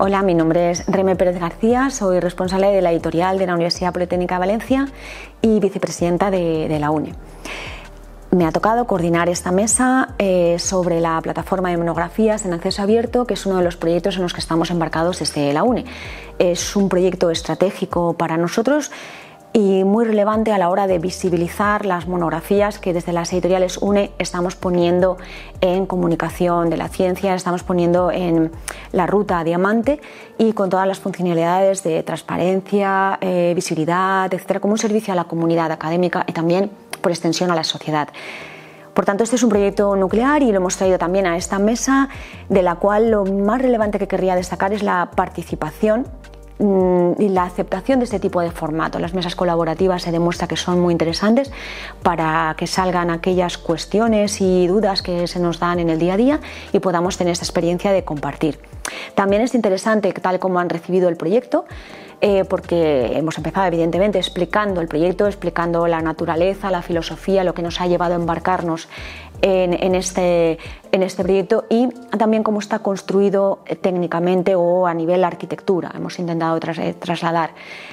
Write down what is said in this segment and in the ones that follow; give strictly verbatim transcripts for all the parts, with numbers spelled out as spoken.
Hola, mi nombre es Reme Pérez García, soy responsable de la editorial de la Universidad Politécnica de Valencia y vicepresidenta de, de la UNE. Me ha tocado coordinar esta mesa eh, sobre la plataforma de monografías en acceso abierto, que es uno de los proyectos en los que estamos embarcados desde la UNE. Es un proyecto estratégico para nosotros y muy relevante a la hora de visibilizar las monografías que desde las editoriales UNE estamos poniendo en comunicación de la ciencia, estamos poniendo en la ruta diamante y con todas las funcionalidades de transparencia, eh, visibilidad, etcétera, como un servicio a la comunidad académica y también por extensión a la sociedad. Por tanto, este es un proyecto nuclear y lo hemos traído también a esta mesa, de la cual lo más relevante que querría destacar es la participación y la aceptación de este tipo de formato. Las mesas colaborativas se demuestra que son muy interesantes para que salgan aquellas cuestiones y dudas que se nos dan en el día a día y podamos tener esta experiencia de compartir. También es interesante tal como han recibido el proyecto, eh, porque hemos empezado evidentemente explicando el proyecto, explicando la naturaleza, la filosofía, lo que nos ha llevado a embarcarnos en, en, este, en este proyecto y también cómo está construido técnicamente o a nivel arquitectura. Hemos intentado tras, eh, trasladar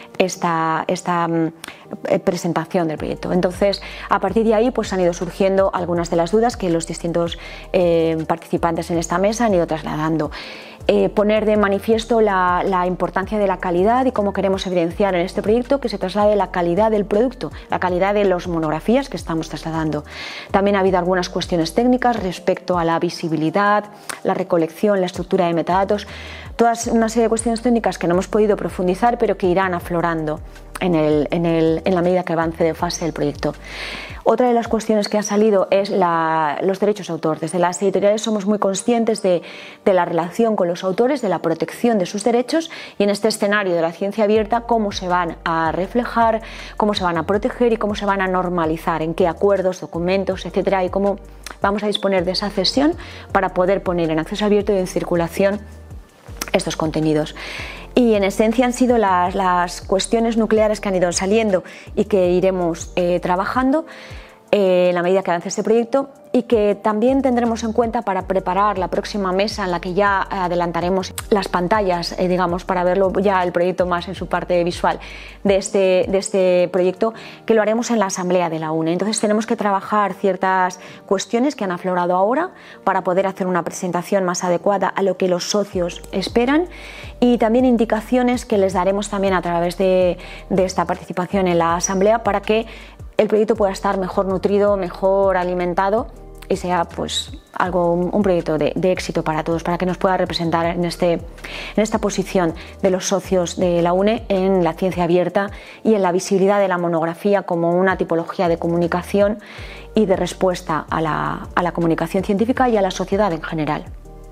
esta, esta eh, presentación del proyecto. Entonces, a partir de ahí pues han ido surgiendo algunas de las dudas que los distintos eh, participantes en esta mesa han ido trasladando. Eh, poner de manifiesto la, la importancia de la calidad y cómo queremos evidenciar en este proyecto que se traslade la calidad del producto, la calidad de las monografías que estamos trasladando. También ha habido algunas cuestiones técnicas respecto a la visibilidad, la recolección, la estructura de metadatos, todas una serie de cuestiones técnicas que no hemos podido profundizar pero que irán aflorando en, el, en, el, en la medida que avance de fase el proyecto. Otra de las cuestiones que ha salido es la, los derechos de autor. Desde las editoriales somos muy conscientes de, de la relación con los autores, de la protección de sus derechos y en este escenario de la ciencia abierta cómo se van a reflejar, cómo se van a proteger y cómo se van a normalizar, en qué acuerdos, documentos, etcétera, y cómo vamos a disponer de esa cesión para poder poner en acceso abierto y en circulación estos contenidos. Y en esencia han sido las, las cuestiones nucleares que han ido saliendo y que iremos eh, trabajando eh, en la medida que avance este proyecto y que también tendremos en cuenta para preparar la próxima mesa en la que ya adelantaremos las pantallas, eh, digamos, para verlo ya el proyecto más en su parte visual de este, de este proyecto, que lo haremos en la asamblea de la UNE. Entonces tenemos que trabajar ciertas cuestiones que han aflorado ahora para poder hacer una presentación más adecuada a lo que los socios esperan y también indicaciones que les daremos también a través de, de esta participación en la asamblea para que el proyecto pueda estar mejor nutrido, mejor alimentado y sea pues algo, un proyecto de, de éxito para todos, para que nos pueda representar en, este, en esta posición de los socios de la UNE en la ciencia abierta y en la visibilidad de la monografía como una tipología de comunicación y de respuesta a la, a la comunicación científica y a la sociedad en general.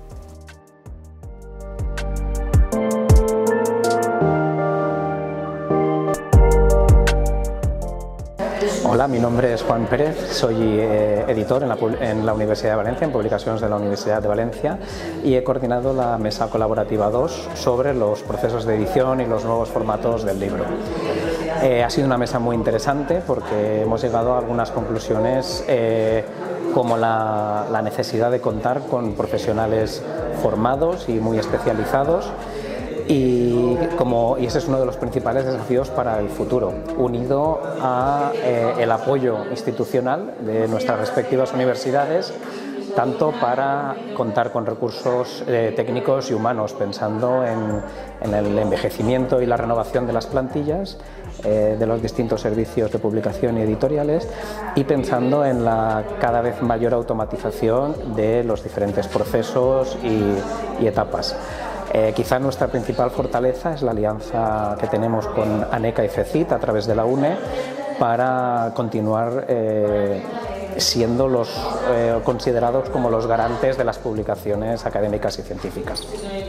Hola, mi nombre es Juan Pérez, soy eh, editor en la, en la Universidad de Valencia, en Publicaciones de la Universidad de Valencia, y he coordinado la mesa colaborativa dos sobre los procesos de edición y los nuevos formatos del libro. Eh, ha sido una mesa muy interesante porque hemos llegado a algunas conclusiones eh, como la, la necesidad de contar con profesionales formados y muy especializados. Y, como, y ese es uno de los principales desafíos para el futuro, unido a eh, el apoyo institucional de nuestras respectivas universidades, tanto para contar con recursos eh, técnicos y humanos, pensando en, en el envejecimiento y la renovación de las plantillas eh, de los distintos servicios de publicación y editoriales, y pensando en la cada vez mayor automatización de los diferentes procesos y, y etapas. Eh, quizá nuestra principal fortaleza es la alianza que tenemos con ANECA y FECIT a través de la UNE para continuar eh, siendo los, eh, considerados como los garantes de las publicaciones académicas y científicas.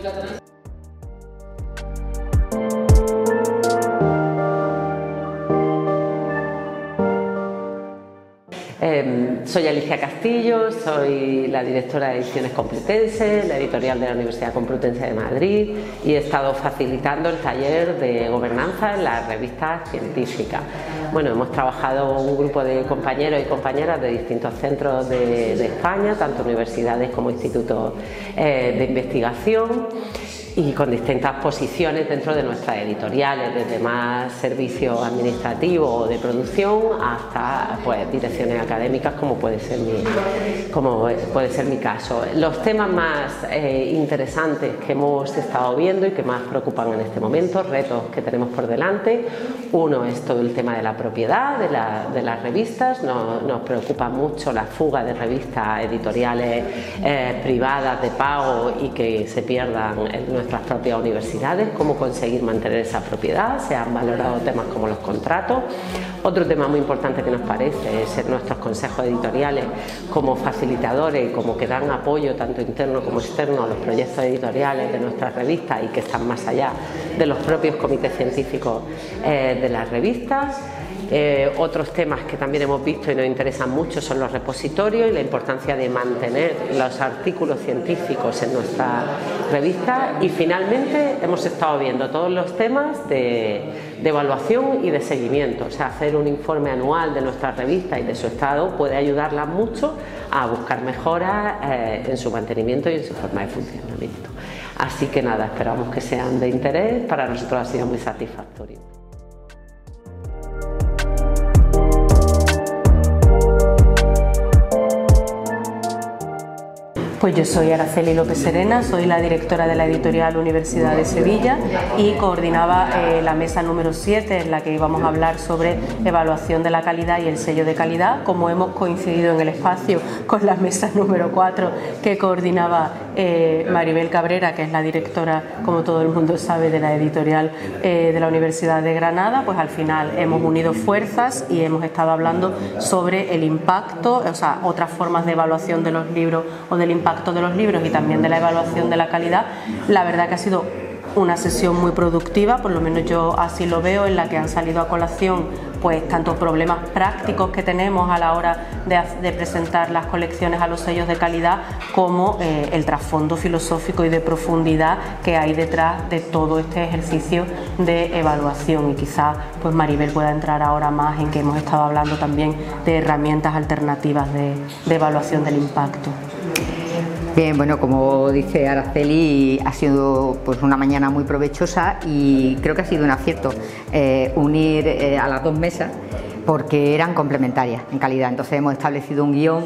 Eh, soy Alicia Castillo, soy la directora de Ediciones Complutense, la editorial de la Universidad Complutense de Madrid, y he estado facilitando el taller de gobernanza en las revistas científicas. Bueno, hemos trabajado un grupo de compañeros y compañeras de distintos centros de, de España, tanto universidades como institutos eh, de investigación. y con distintas posiciones dentro de nuestras editoriales, desde más servicio administrativo o de producción hasta pues, direcciones académicas, como puede ser mi, como puede ser mi caso. Los temas más eh, interesantes que hemos estado viendo y que más preocupan en este momento, retos que tenemos por delante, uno es todo el tema de la propiedad de, la, de las revistas. Nos, nos preocupa mucho la fuga de revistas editoriales eh, privadas de pago y que se pierdan en nuestras propias universidades, cómo conseguir mantener esa propiedad. Se han valorado temas como los contratos. Otro tema muy importante que nos parece es ser nuestros consejos editoriales como facilitadores y como que dan apoyo tanto interno como externo a los proyectos editoriales de nuestras revistas y que están más allá de los propios comités científicos eh, de las revistas. Eh, otros temas que también hemos visto y nos interesan mucho son los repositorios y la importancia de mantener los artículos científicos en nuestra revista. Y finalmente hemos estado viendo todos los temas de, de evaluación y de seguimiento. O sea, hacer un informe anual de nuestra revista y de su estado puede ayudarla mucho a buscar mejoras eh, en su mantenimiento y en su forma de funcionamiento. Así que nada, esperamos que sean de interés. Para nosotros ha sido muy satisfactorio. Pues yo soy Araceli López Serena, soy la directora de la editorial Universidad de Sevilla y coordinaba eh, la mesa número siete, en la que íbamos a hablar sobre evaluación de la calidad y el sello de calidad. Como hemos coincidido en el espacio con la mesa número cuatro que coordinaba eh, Maribel Cabrera, que es la directora, como todo el mundo sabe, de la editorial eh, de la Universidad de Granada, pues al final hemos unido fuerzas y hemos estado hablando sobre el impacto, o sea, otras formas de evaluación de los libros o del impacto de los libros y también de la evaluación de la calidad. La verdad que ha sido una sesión muy productiva, por lo menos yo así lo veo, en la que han salido a colación pues tanto problemas prácticos que tenemos a la hora de, de presentar las colecciones a los sellos de calidad, como eh, el trasfondo filosófico y de profundidad que hay detrás de todo este ejercicio de evaluación. Y quizás pues Maribel pueda entrar ahora más en que hemos estado hablando también de herramientas alternativas de, de evaluación del impacto. Bien, bueno, como dice Araceli, ha sido pues una mañana muy provechosa y creo que ha sido un acierto eh, unir eh, a las dos mesas, porque eran complementarias en calidad. Entonces hemos establecido un guión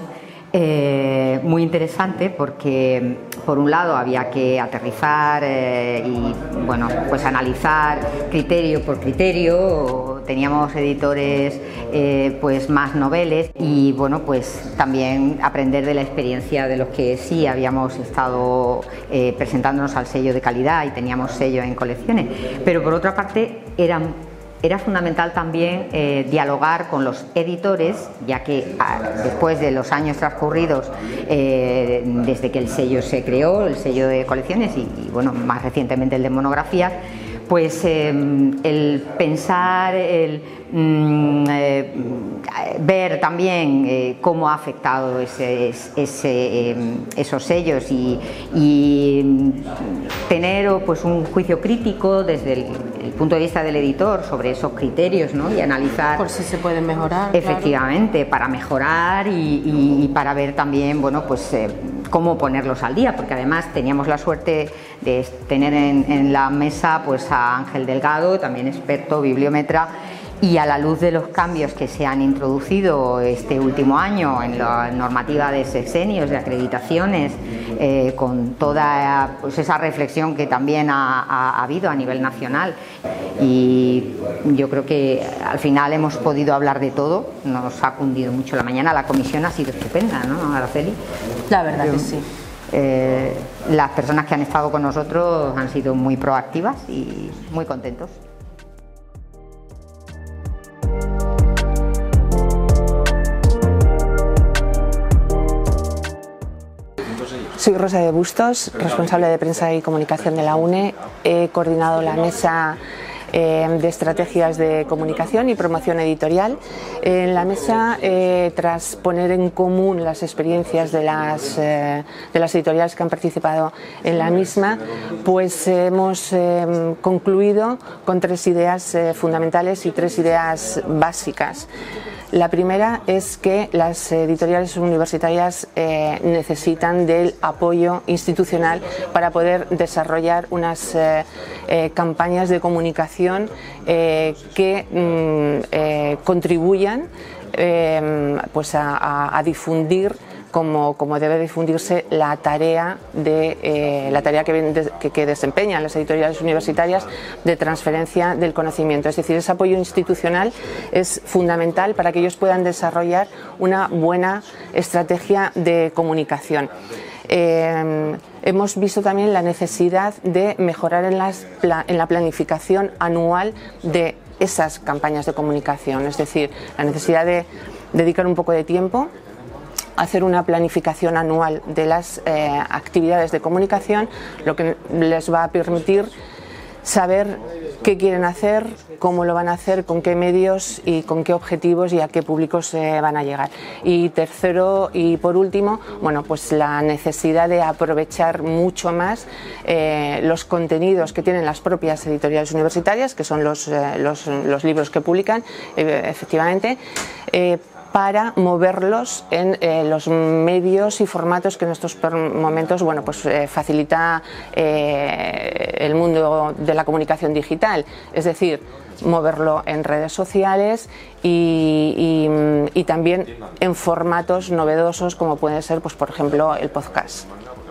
eh, muy interesante, porque por un lado había que aterrizar eh, y bueno, pues analizar criterio por criterio. Teníamos editores eh, pues más noveles y bueno, pues también aprender de la experiencia de los que sí habíamos estado eh, presentándonos al sello de calidad y teníamos sello en colecciones. Pero por otra parte eran Era fundamental también eh, dialogar con los editores, ya que a, después de los años transcurridos eh, desde que el sello se creó, el sello de colecciones y, y bueno, más recientemente el de monografías, pues eh, el pensar, el mm, eh, ver también eh, cómo ha afectado ese, ese, eh, esos sellos y, y tener pues un juicio crítico desde el, el punto de vista del editor sobre esos criterios, ¿no? Y analizar por si se pueden mejorar, efectivamente, claro, para mejorar y, y, y para ver también, bueno, pues eh, cómo ponerlos al día, porque además teníamos la suerte de tener en, en la mesa pues a Ángel Delgado, también experto bibliómetra, y a la luz de los cambios que se han introducido este último año en la normativa de sexenios, de acreditaciones, eh, con toda pues, esa reflexión que también ha, ha, ha habido a nivel nacional, y yo creo que al final hemos podido hablar de todo. Nos ha cundido mucho la mañana, la comisión ha sido estupenda, ¿no, Araceli? La verdad que sí. Eh, las personas que han estado con nosotros han sido muy proactivas y muy contentos. Soy Rosa de Bustos, responsable de prensa y comunicación de la UNE. He coordinado la mesa eh, de estrategias de comunicación y promoción editorial. En la mesa, eh, tras poner en común las experiencias de las, eh, de las editoriales que han participado en la misma, pues hemos eh, concluido con tres ideas eh, fundamentales y tres ideas básicas. La primera es que las editoriales universitarias eh, necesitan del apoyo institucional para poder desarrollar unas eh, eh, campañas de comunicación eh, que mm, eh, contribuyan eh, pues a, a, a difundir Como, como debe difundirse la tarea, de, eh, la tarea que, que, que desempeñan las editoriales universitarias de transferencia del conocimiento. Es decir, ese apoyo institucional es fundamental para que ellos puedan desarrollar una buena estrategia de comunicación. Eh, hemos visto también la necesidad de mejorar en, las, en la planificación anual de esas campañas de comunicación, es decir, la necesidad de dedicar un poco de tiempo, hacer una planificación anual de las eh, actividades de comunicación, lo que les va a permitir saber qué quieren hacer, cómo lo van a hacer, con qué medios y con qué objetivos y a qué públicos eh, van a llegar. Y tercero y por último, bueno, pues la necesidad de aprovechar mucho más eh, los contenidos que tienen las propias editoriales universitarias, que son los, eh, los, los libros que publican, eh, efectivamente, eh, para moverlos en eh, los medios y formatos que en estos momentos, bueno, pues eh, facilita eh, el mundo de la comunicación digital, es decir, moverlo en redes sociales y, y, y también en formatos novedosos como puede ser, pues, por ejemplo, el podcast.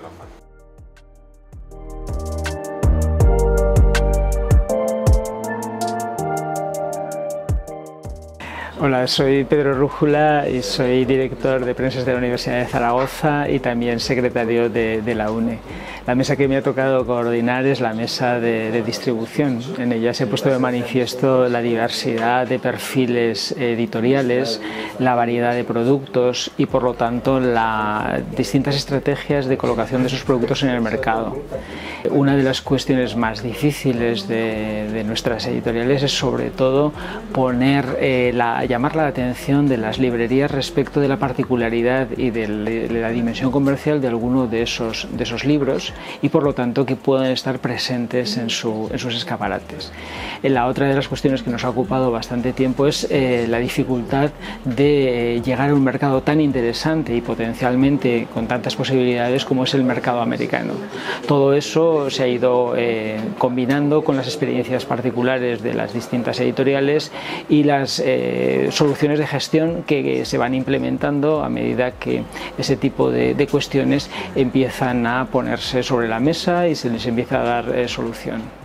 Hola, soy Pedro Rújula y soy director de Prensas de la Universidad de Zaragoza y también secretario de, de la UNE. La mesa que me ha tocado coordinar es la mesa de, de distribución. En ella se ha puesto de manifiesto la diversidad de perfiles editoriales, la variedad de productos y, por lo tanto, las distintas estrategias de colocación de esos productos en el mercado. Una de las cuestiones más difíciles de, de nuestras editoriales es, sobre todo, poner eh, la, llamar la atención de las librerías respecto de la particularidad y de, de la dimensión comercial de alguno de esos, de esos libros, y por lo tanto que puedan estar presentes en, su, en sus escaparates. La otra de las cuestiones que nos ha ocupado bastante tiempo es eh, la dificultad de eh, llegar a un mercado tan interesante y potencialmente con tantas posibilidades como es el mercado americano. Todo eso se ha ido eh, combinando con las experiencias particulares de las distintas editoriales y las eh, soluciones de gestión que se van implementando a medida que ese tipo de, de cuestiones empiezan a ponerse sobre la mesa y se les empieza a dar eh, solución.